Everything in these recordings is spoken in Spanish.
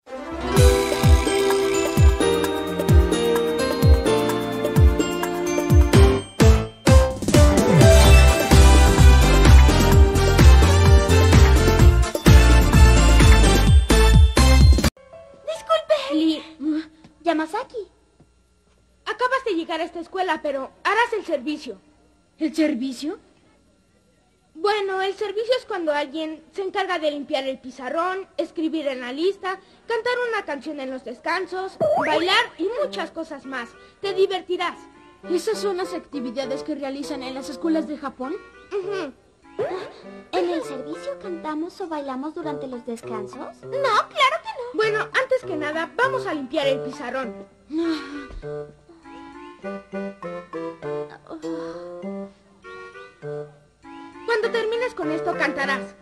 Yamasaki. Acabas de llegar a esta escuela, pero harás el servicio. ¿El servicio? Bueno, el servicio es cuando alguien se encarga de limpiar el pizarrón, escribir en la lista, cantar una canción en los descansos, bailar y muchas cosas más. Te divertirás. ¿Esas son las actividades que realizan en las escuelas de Japón? ¿En el servicio cantamos o bailamos durante los descansos? No, claro que no. Bueno, antes que nada, vamos a limpiar el pizarrón. Cuando termines con esto, cantarás.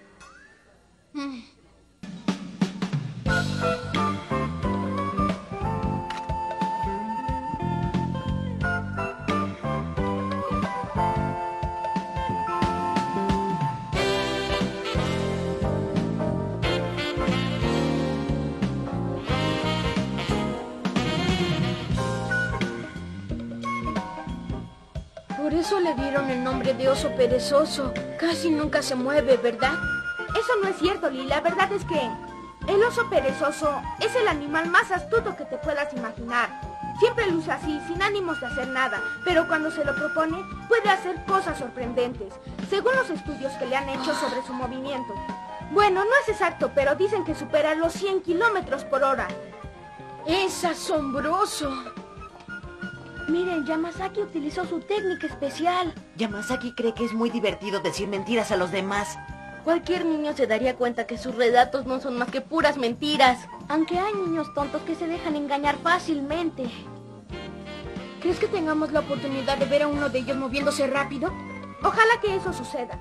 Por eso le dieron el nombre de oso perezoso. Casi nunca se mueve, ¿verdad? Eso no es cierto, Lee. La verdad es que el oso perezoso es el animal más astuto que te puedas imaginar. Siempre luce así, sin ánimos de hacer nada, pero cuando se lo propone, puede hacer cosas sorprendentes, según los estudios que le han hecho sobre su movimiento. Bueno, no es exacto, pero dicen que supera los 100 kilómetros por hora. ¡Es asombroso! Miren, Yamasaki utilizó su técnica especial. Yamasaki cree que es muy divertido decir mentiras a los demás. Cualquier niño se daría cuenta que sus relatos no son más que puras mentiras. Aunque hay niños tontos que se dejan engañar fácilmente. ¿Crees que tengamos la oportunidad de ver a uno de ellos moviéndose rápido? Ojalá que eso suceda.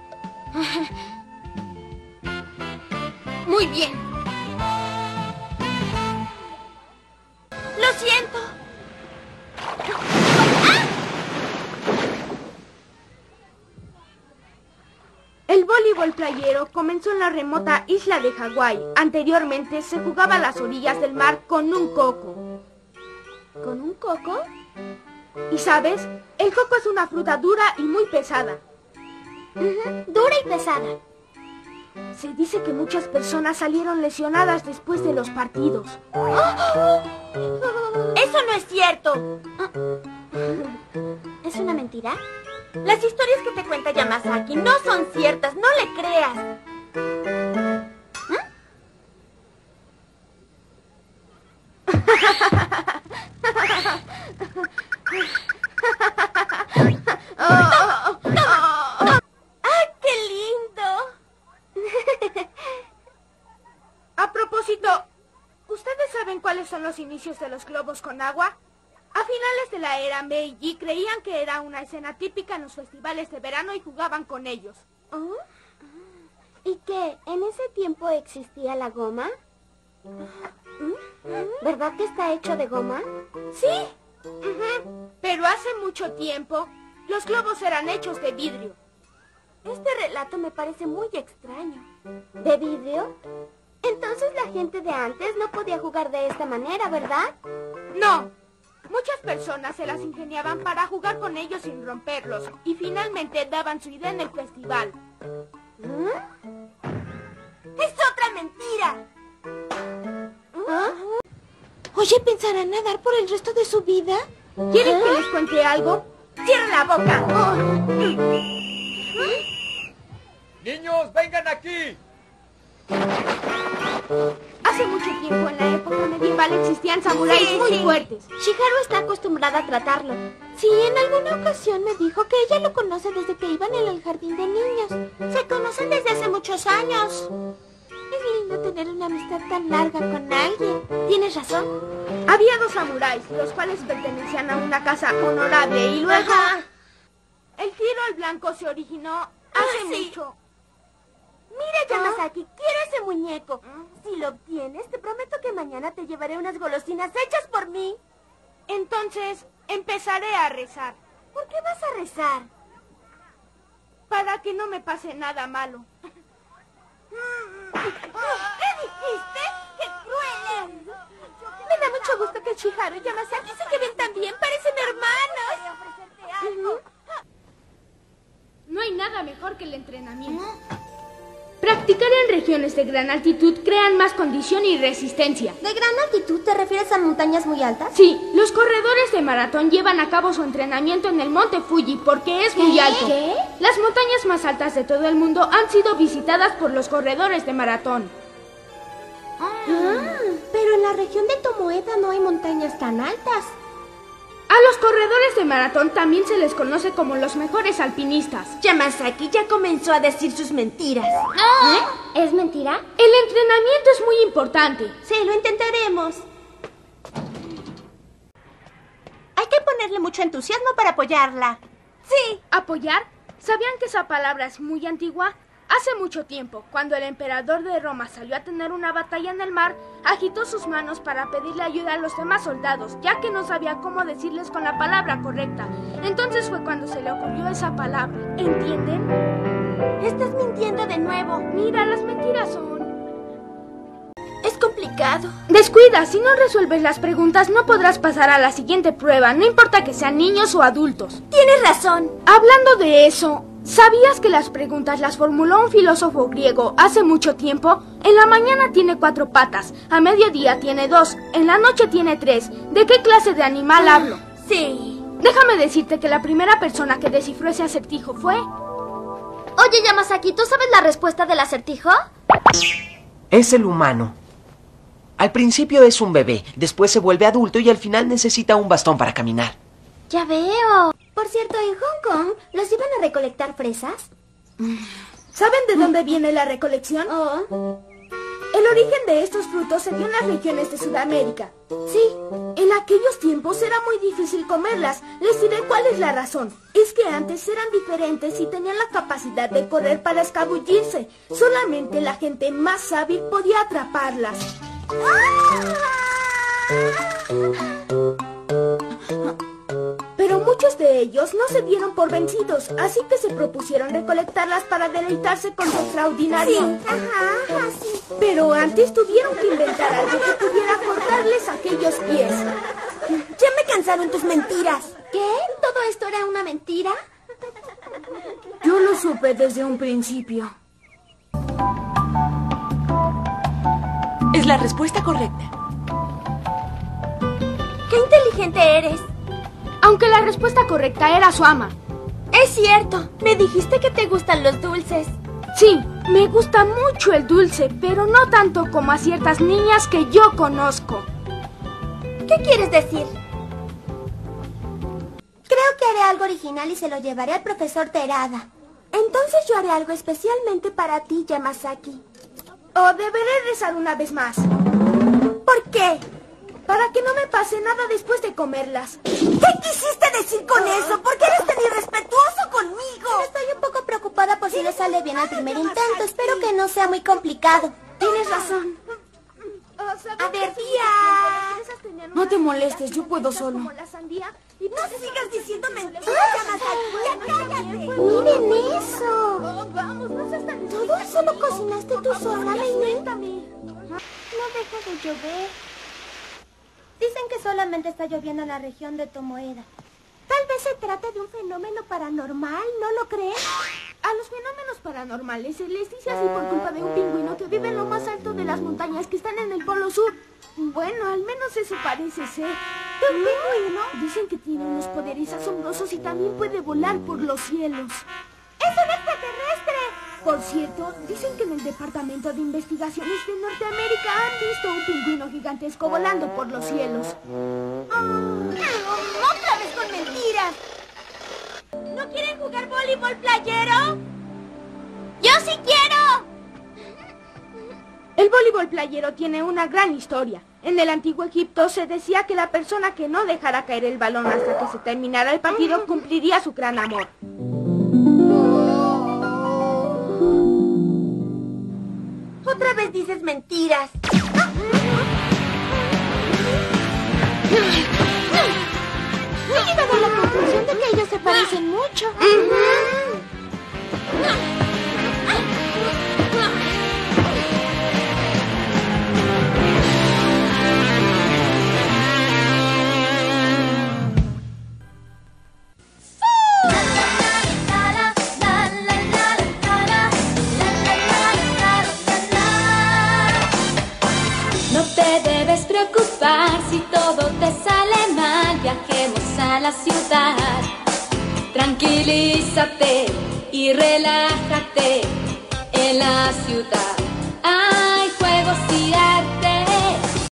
Muy bien. ¡Lo siento! El voleibol playero comenzó en la remota isla de Hawái. Anteriormente se jugaba a las orillas del mar con un coco. ¿Con un coco? ¿Y sabes? El coco es una fruta dura y muy pesada. Dura y pesada. Se dice que muchas personas salieron lesionadas después de los partidos. ¡Eso no es cierto! ¿Es una mentira? Las historias que te cuenta Yamasaki no son ciertas, no le creas. ¡Ay, qué lindo! A propósito, ¿ustedes saben cuáles son los inicios de los globos con agua? A finales de la era Meiji creían que era una escena típica en los festivales de verano y jugaban con ellos. ¿Oh? ¿Y qué? ¿En ese tiempo existía la goma? ¿Verdad que está hecho de goma? Sí. Pero hace mucho tiempo, los globos eran hechos de vidrio. Este relato me parece muy extraño. ¿De vidrio? Entonces la gente de antes no podía jugar de esta manera, ¿verdad? No. Muchas personas se las ingeniaban para jugar con ellos sin romperlos y finalmente daban su idea en el festival. ¡Es otra mentira! Oye, ¿pensará nadar por el resto de su vida? ¿Quieren que les cuente algo? ¡Cierren la boca! ¡Niños, vengan aquí! Hace mucho tiempo, en la época medieval, existían samuráis muy fuertes. Shiharu está acostumbrada a tratarlo. Sí, en alguna ocasión me dijo que ella lo conoce desde que iban en el jardín de niños. Se conocen desde hace muchos años. Es lindo tener una amistad tan larga con alguien. Tienes razón. Había dos samuráis, los cuales pertenecían a una casa honorable y luego... El tiro al blanco se originó hace mucho. Mira, Yamasaki, quiero ese muñeco. Si lo obtienes, te prometo que mañana te llevaré unas golosinas hechas por mí. Entonces, empezaré a rezar. ¿Por qué vas a rezar? Para que no me pase nada malo. ¿Qué dijiste? ¡Qué cruel! Haru y Yamasaki se lleven tan bien, parecen hermanos. No hay nada mejor que el entrenamiento. Practicar en regiones de gran altitud crean más condición y resistencia. ¿De gran altitud te refieres a montañas muy altas? Sí, los corredores de maratón llevan a cabo su entrenamiento en el monte Fuji porque es muy alto. ¿Qué? Las montañas más altas de todo el mundo han sido visitadas por los corredores de maratón. Pero en la región de Tomoeda no hay montañas tan altas. A los corredores de maratón también se les conoce como los mejores alpinistas. Yamasaki ya comenzó a decir sus mentiras. ¿Es mentira? El entrenamiento es muy importante. Sí, lo intentaremos. Hay que ponerle mucho entusiasmo para apoyarla. Sí. ¿Apoyar? ¿Sabían que esa palabra es muy antigua? Hace mucho tiempo, cuando el emperador de Roma salió a tener una batalla en el mar, agitó sus manos para pedirle ayuda a los demás soldados, ya que no sabía cómo decirles con la palabra correcta. Entonces fue cuando se le ocurrió esa palabra. ¿Entienden? Estás mintiendo de nuevo. Mira, las mentiras son... Es complicado. Descuida, si no resuelves las preguntas no podrás pasar a la siguiente prueba, no importa que sean niños o adultos. Tienes razón. Hablando de eso, ¿sabías que las preguntas las formuló un filósofo griego hace mucho tiempo? En la mañana tiene 4 patas, a mediodía tiene 2, en la noche tiene 3. ¿De qué clase de animal hablo? Sí. Déjame decirte que la primera persona que descifró ese acertijo fue... Oye, Yamasaki, ¿tú sabes la respuesta del acertijo? Es el humano. Al principio es un bebé, después se vuelve adulto y al final necesita un bastón para caminar. Ya veo. Por cierto, en Hong Kong, ¿los iban a recolectar fresas? ¿Saben de dónde viene la recolección? El origen de estos frutos se dio en las regiones de Sudamérica. Sí, en aquellos tiempos era muy difícil comerlas. Les diré cuál es la razón. Es que antes eran diferentes y tenían la capacidad de correr para escabullirse. Solamente la gente más hábil podía atraparlas. Pero muchos de ellos no se dieron por vencidos, así que se propusieron recolectarlas para deleitarse con su extraordinario. Sí. Pero antes tuvieron que inventar algo que pudiera cortarles aquellos pies. Ya me cansaron tus mentiras. ¿Qué? ¿Todo esto era una mentira? Yo lo supe desde un principio. Es la respuesta correcta. ¡Qué inteligente eres! Aunque la respuesta correcta era su ama. Es cierto, me dijiste que te gustan los dulces. Sí, me gusta mucho el dulce, pero no tanto como a ciertas niñas que yo conozco. ¿Qué quieres decir? Creo que haré algo original y se lo llevaré al profesor Terada. Entonces yo haré algo especialmente para ti, Yamasaki. O deberé rezar una vez más. ¿Por qué? Para que no me pase nada después de comerlas. ¿Qué quisiste decir con eso? ¿Por qué eres tan irrespetuoso conmigo? Estoy un poco preocupada por si le sale bien al primer intento. Espero que no sea muy complicado. Tienes razón. A ver, tía. No te molestes, yo puedo solo. No sigas diciendo mentiras, Yamasaki. ¡Ya cállate! ¡Miren eso! ¿Todo eso lo cocinaste tú sola, Leilén? No deja de llover. Dicen que solamente está lloviendo en la región de Tomoeda. Tal vez se trate de un fenómeno paranormal, ¿no lo crees? A los fenómenos paranormales se les dice así por culpa de un pingüino que vive en lo más alto de las montañas que están en el Polo Sur. Bueno, al menos eso parece ser. ¿De un pingüino? Dicen que tiene unos poderes asombrosos y también puede volar por los cielos. ¡Es un extraterrestre! Por cierto, dicen que en el Departamento de Investigaciones de Norteamérica han visto un pingüino gigantesco volando por los cielos. ¡Otra vez con mentiras! ¿No quieren jugar voleibol playero? ¡Yo sí quiero! El voleibol playero tiene una gran historia. En el antiguo Egipto se decía que la persona que no dejara caer el balón hasta que se terminara el partido cumpliría su gran amor. Otra vez dices mentiras. He llegado a la conclusión de que ellos se parecen mucho. No te debes preocupar si todo te sale mal. Viajemos a la ciudad. Tranquilízate y relájate en la ciudad.